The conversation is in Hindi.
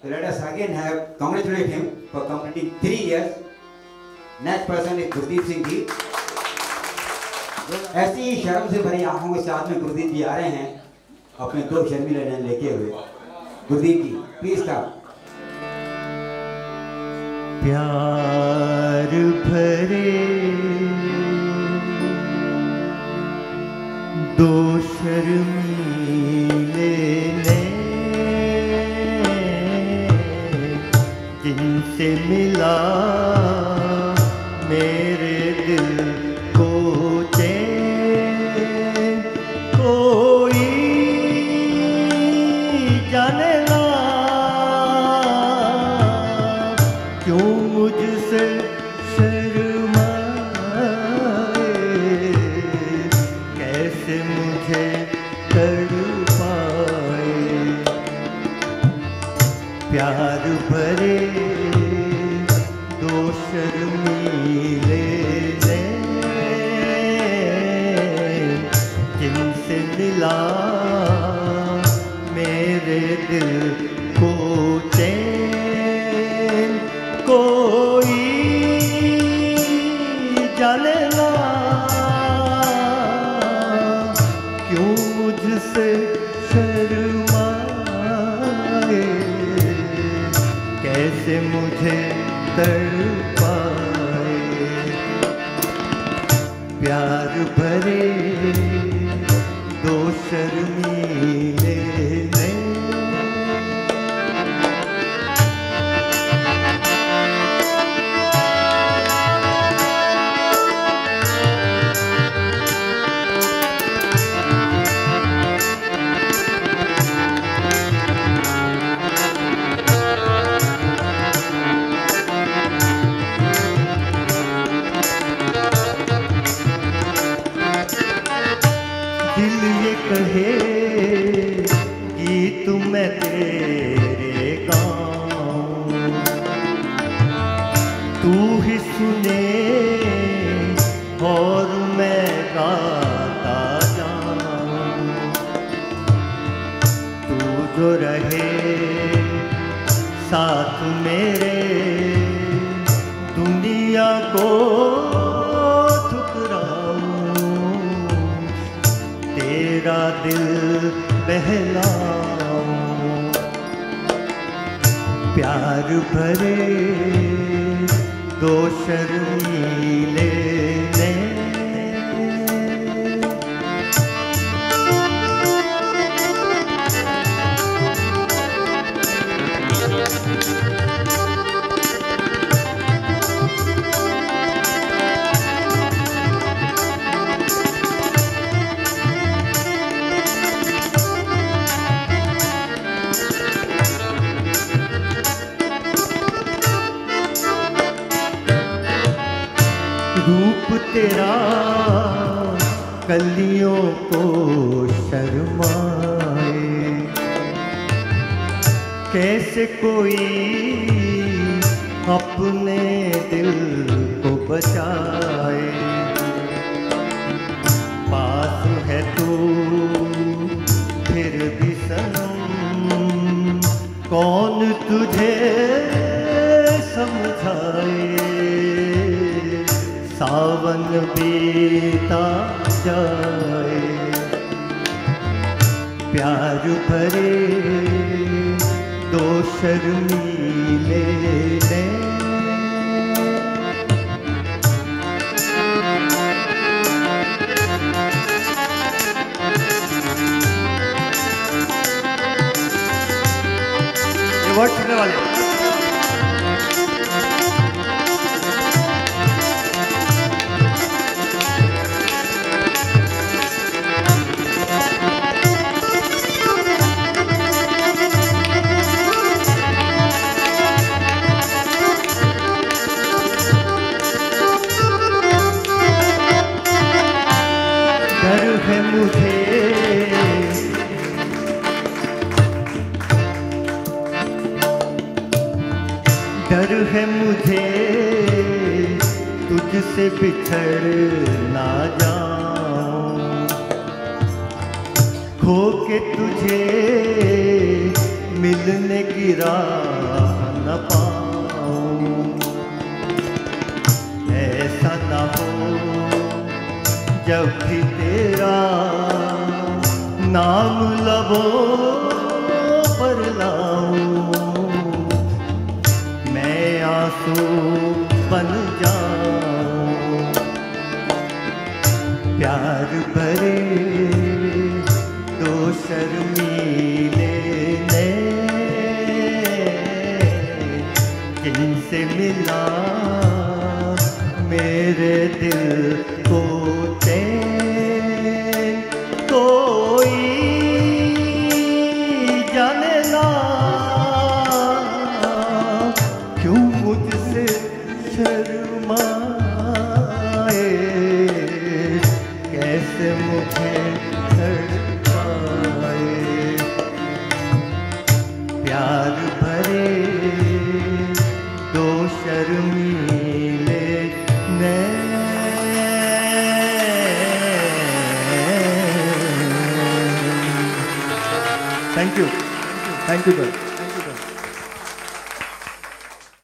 let us again have congratulate him for completing 3 years. Next person is Gurdeep Singh जी. ऐसी ही शर्म से भरी आंखों के साथ में गुरदीप जी आ रहे हैं अपने 2 शर्मिले नैन लेके हुए. Gurdeep ji please come. प्यार भरे 2 शर्मीले जिनसे मिला मेरे दिल को चैन. कोई जाने ना क्यों मुझसे शर्माए, कैसे मुझे तड़पाए. प्यार भरे 2 शर्मीले जिनसे मिला मेरे दिल को चैन. कोई जाने ना क्यों मुझसे शर्माए, कैसे मुझे तड़पाए. प्यार भरे 2 शर्मीले कहे गीत मैं तेरे गाऊं, तू ही सुने और मैं गाता जाऊं. तू जो रहे साथ मेरे दुनिया को तेरा दिल बहलाऊं. प्यार भरे 2 शर्मीले रूप तेरा कलियों को शर्माए, कैसे कोई अपने दिल को बचाए. पास है तू फिर भी सनम, कौन तुझे समझाए. सावन बीता जाए. प्यार भरे 2 शर्मीले ये वर्ड सुनने वाले मुझे डर है मुझे तुझसे बिछड़ ना जाऊं, खो के तुझे मिलने की राह न पाऊं। ऐसा ना हो जब भी तेरा नाम लबों पर लाऊं, मैं आंसू बन जाऊं। प्यार भरे दो शर्मीले जिनसे मिला मेरे दिल को चैन, कोई जाने ना क्यों मुझसे शर्माए, कैसे मुझे तड़पाए। प्यार भरे दो शर्मीले नैन। Thank you sir.